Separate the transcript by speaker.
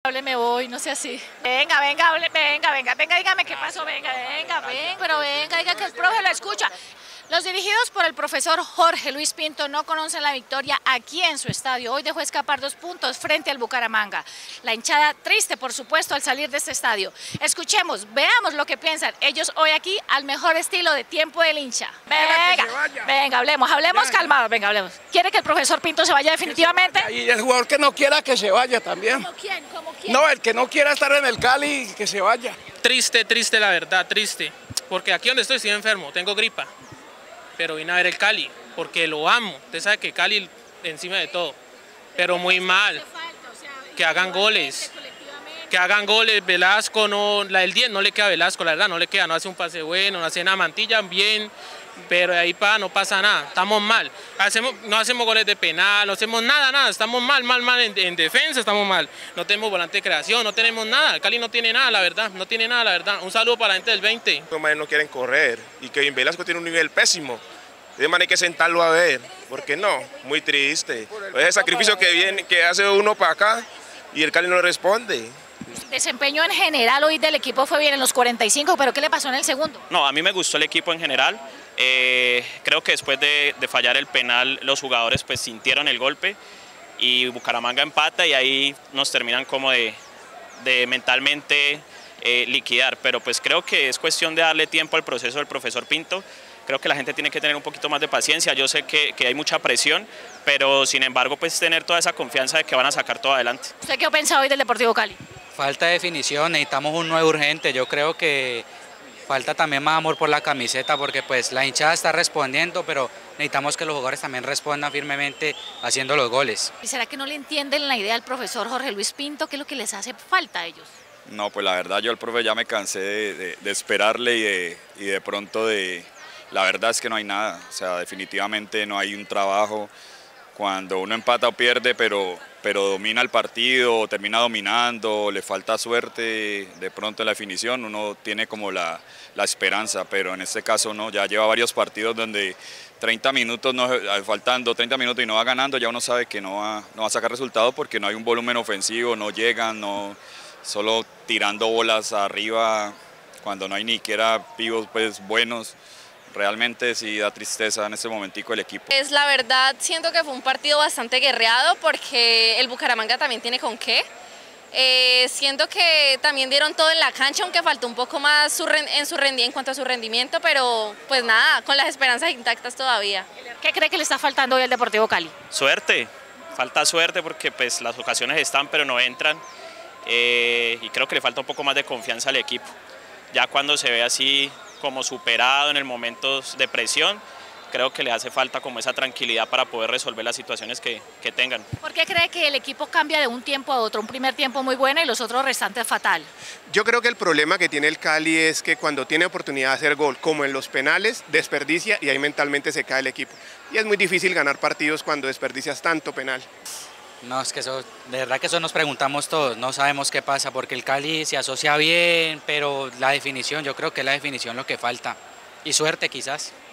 Speaker 1: Me voy, no sé así. Venga, venga, venga, dígame qué pasó, venga, pero venga, diga que el profe lo escucha. Los dirigidos por el profesor Jorge Luis Pinto no conocen la victoria aquí en su estadio. Hoy dejó escapar 2 puntos frente al Bucaramanga. La hinchada triste, por supuesto, al salir de este estadio. Escuchemos, veamos lo que piensan ellos hoy aquí al mejor estilo de tiempo del hincha. Venga, hablemos calmados, venga, hablemos. ¿Quiere que el profesor Pinto se vaya definitivamente?
Speaker 2: Y el jugador que no quiera que se vaya también.
Speaker 1: ¿Cómo quién?
Speaker 2: No, el que no quiera estar en el Cali, que se vaya.
Speaker 3: Triste la verdad, triste. Porque aquí donde estoy enfermo, tengo gripa. Pero vine a ver el Cali, porque lo amo. Usted sabe que Cali encima de todo. Pero muy mal. Que hagan goles. Que hagan goles. Velasco, no, el 10 no le queda a Velasco, la verdad, no le queda. No hace un pase bueno, no hace nada. Mantilla bien, pero de ahí no pasa nada. Estamos mal. No hacemos goles de penal, no hacemos nada. Estamos mal en defensa, estamos mal. No tenemos volante de creación, no tenemos nada. El Cali no tiene nada, la verdad. No tiene nada, la verdad. Un saludo para la gente del 20.
Speaker 4: Los manes no quieren correr y que Velasco tiene un nivel pésimo. De manera hay que sentarlo a ver, porque no, muy triste. Ese sacrificio que hace uno para acá y el Cali no le responde.
Speaker 1: El desempeño en general hoy del equipo fue bien en los 45, pero ¿qué le pasó en el segundo?
Speaker 5: No, a mí me gustó el equipo en general. Creo que después de fallar el penal, los jugadores pues sintieron el golpe y Bucaramanga empata y ahí nos terminan como de mentalmente liquidar. Pero pues creo que es cuestión de darle tiempo al proceso del profesor Pinto. Creo que la gente tiene que tener un poquito más de paciencia. Yo sé que hay mucha presión, pero sin embargo pues tener toda esa confianza de que van a sacar todo adelante.
Speaker 1: ¿Usted qué ha pensado hoy del Deportivo Cali?
Speaker 6: Falta de definición, necesitamos un 9 urgente. Yo creo que falta también más amor por la camiseta porque pues la hinchada está respondiendo, pero necesitamos que los jugadores también respondan firmemente haciendo los goles.
Speaker 1: ¿Y será que no le entienden la idea al profesor Jorge Luis Pinto? ¿Qué es lo que les hace falta a ellos?
Speaker 7: No, pues la verdad yo al profe ya me cansé de esperarle y de pronto la verdad es que no hay nada, o sea, definitivamente no hay un trabajo. Cuando uno empata o pierde, pero domina el partido, termina dominando, le falta suerte, de pronto en la definición uno tiene como la esperanza, pero en este caso no, ya lleva varios partidos donde 30 minutos, faltando 30 minutos y no va ganando, ya uno sabe que no va a sacar resultados porque no hay un volumen ofensivo, no llegan, solo tirando bolas arriba cuando no hay ni siquiera pivos pues, buenos. Realmente sí da tristeza en este momentico el equipo.
Speaker 8: Es la verdad, siento que fue un partido bastante guerreado porque el Bucaramanga también tiene con qué. Siento que también dieron todo en la cancha, aunque faltó un poco más en cuanto a su rendimiento, pero pues nada, con las esperanzas intactas todavía.
Speaker 1: ¿Qué cree que le está faltando hoy al Deportivo Cali?
Speaker 5: Suerte, falta suerte porque pues las ocasiones están pero no entran y creo que le falta un poco más de confianza al equipo. Ya cuando se ve así como superado en el momento de presión, creo que le hace falta como esa tranquilidad para poder resolver las situaciones que tengan.
Speaker 1: ¿Por qué cree que el equipo cambia de un tiempo a otro? Un primer tiempo muy bueno y los otros restantes fatal.
Speaker 9: Yo creo que el problema que tiene el Cali es que cuando tiene oportunidad de hacer gol, como en los penales, desperdicia y ahí mentalmente se cae el equipo. Y es muy difícil ganar partidos cuando desperdicias tanto penal.
Speaker 6: No, es que eso, de verdad que eso nos preguntamos todos, no sabemos qué pasa, porque el Cali se asocia bien, pero la definición, yo creo que es la definición lo que falta, y suerte quizás.